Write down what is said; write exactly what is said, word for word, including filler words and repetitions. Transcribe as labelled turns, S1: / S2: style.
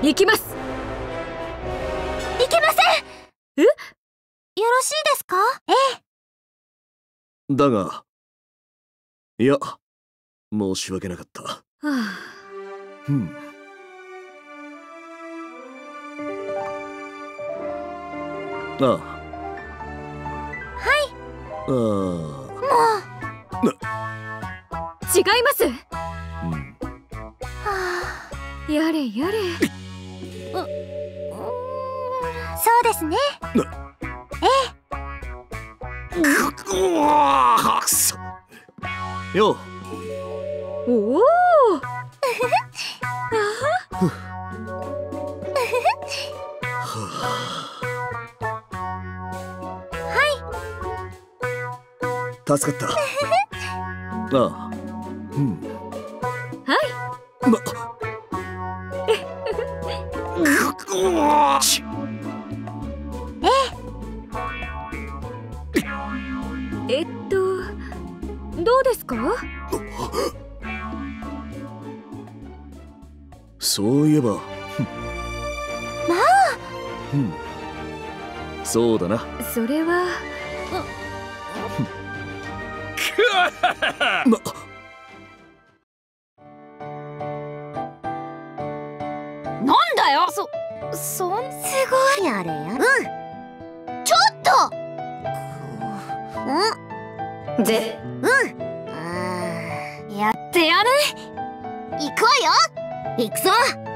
S1: 行きます。
S2: いけません。
S1: え？
S2: よろしいですか？ええ。
S3: だが、いや、申し訳なかった。は
S1: あ。
S3: うん。ああ。
S2: はい。
S3: ああ。
S2: もう。
S1: 違います。
S3: うん。
S2: は
S1: あ。やれやれ。
S2: う、うーん、そうですね。ええ。
S3: くわくそ。よう。
S1: おお。
S2: はい。
S3: 助かった。ああ。うん。
S1: はい。
S3: ま。くわち。
S2: え
S1: え。えっとどうですか？
S3: そういえば。
S2: まあ。
S3: うん。そうだな。
S1: それは。
S3: ま。
S2: なんだよ。そ、そん、すごい。やれやれ。うん。ちょっと。うん。ぜ。うん。ああ。やってやる。行くわよ。行くぞ。